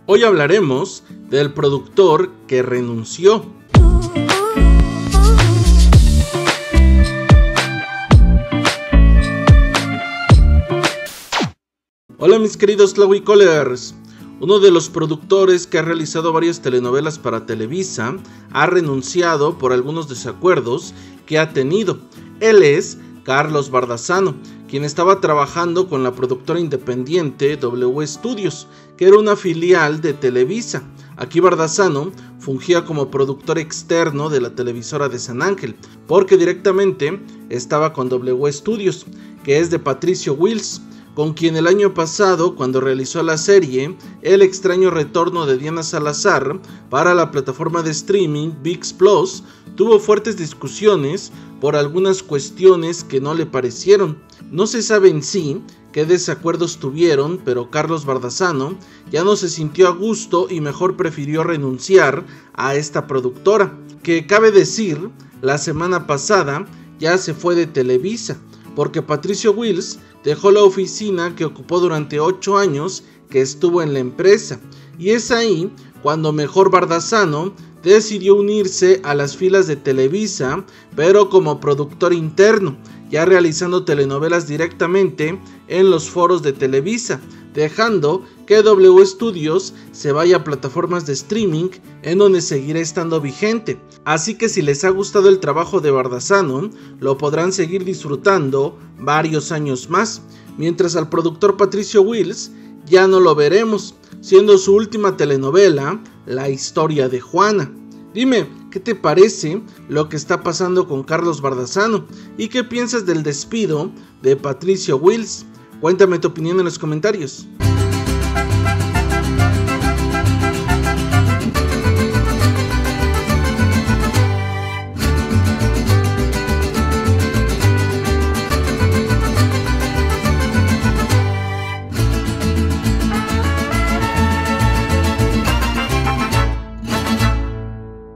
Hoy hablaremos del productor que renunció. Hola mis queridos Tlahuicolers. Uno de los productores que ha realizado varias telenovelas para Televisa ha renunciado por algunos desacuerdos que ha tenido. Él es Carlos Bardazano, quien estaba trabajando con la productora independiente W Studios, que era una filial de Televisa. Aquí Bardazano fungía como productor externo de la televisora de San Ángel, porque directamente estaba con W Studios, que es de Patricio Wills, con quien el año pasado, cuando realizó la serie El extraño retorno de Diana Salazar para la plataforma de streaming ViX Plus, tuvo fuertes discusiones por algunas cuestiones que no le parecieron. No se sabe en sí qué desacuerdos tuvieron, pero Carlos Bardazano ya no se sintió a gusto y mejor prefirió renunciar a esta productora, que cabe decir, la semana pasada ya se fue de Televisa, porque Patricio Wills dejó la oficina que ocupó durante 8 años que estuvo en la empresa, y es ahí cuando mejor Bardazano decidió unirse a las filas de Televisa, pero como productor interno, ya realizando telenovelas directamente en los foros de Televisa, dejando que W Studios se vaya a plataformas de streaming en donde seguirá estando vigente. Así que si les ha gustado el trabajo de Bardazano, lo podrán seguir disfrutando varios años más, mientras al productor Patricio Wills ya no lo veremos, siendo su última telenovela La historia de Juana. Dime, ¿qué te parece lo que está pasando con Carlos Bardazano? ¿Y qué piensas del despido de Patricio Wills? Cuéntame tu opinión en los comentarios.